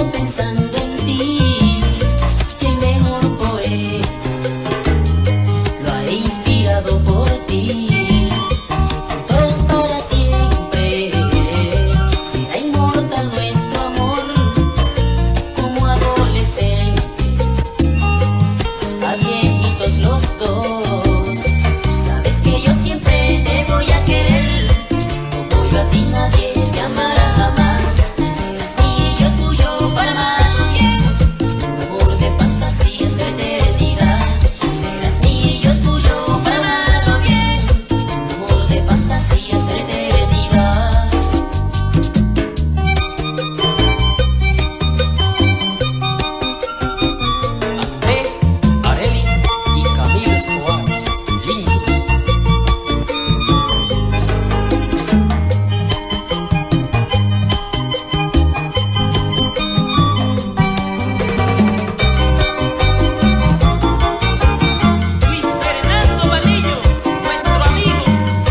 pensando en ti, y el mejor poeta lo haré inspirado por ti. Juntos para siempre será inmortal nuestro amor, como adolescentes hasta viejitos los dos. Tú sabes que yo siempre te voy a querer, como yo a ti nadie te amará jamás. Serás mío y yo tuyo para amarlo bien, un amor de fantasías de eternidad. Serás mío y yo tuyo para amarlo bien, un amor de fantasías de eternidad. Andrés, Arelis y Camilo Escobar, lindos. Luis Fernando Valillo, nuestro amigo.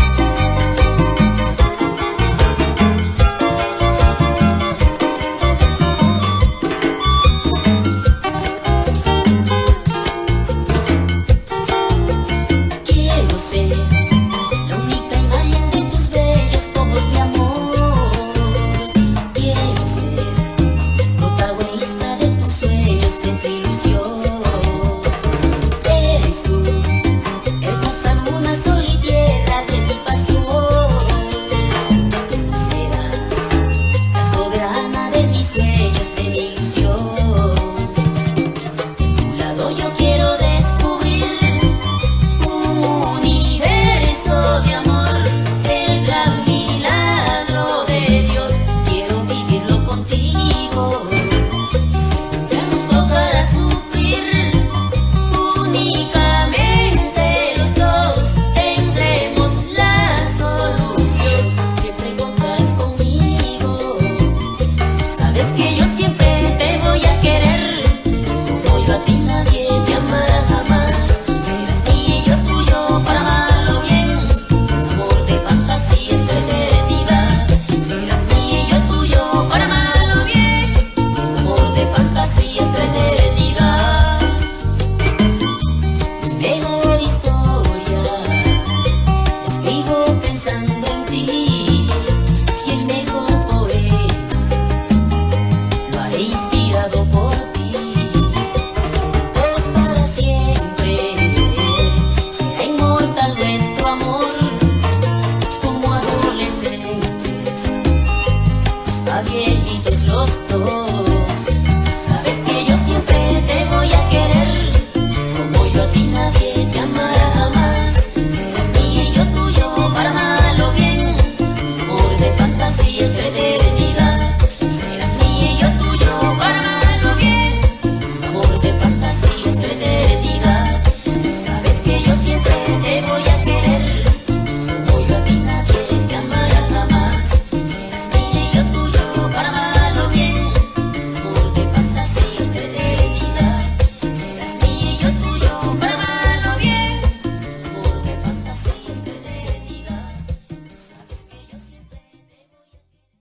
Quiero ser la única imagen de tus bellos ojos, mi amor. Quiero ser protagonista de tus sueños, de tu ilusión. Eres tú, hermosa luna, sol y tierra de mi pasión. Tú serás la soberana de mis sueños, de mi ilusión. De tu lado yo quiero descubrir un universo de amor, el gran milagro de Dios. Quiero vivirlo contigo, y si ya nos tocará sufrir, únicamente los dos tendremos la solución. Siempre contarás conmigo, tú sabes que yo siempre te voy a querer, como yo a ti nadie te amará jamás. Serás mío y yo tuyo para amarlo bien, un amor de fantasías de eternidad. Serás mío y yo tuyo para amarlo bien, un amor de fantasías de eternidad. Mi mejor historia la escribo pensando en ti, y el mejor poema lo haré inspirado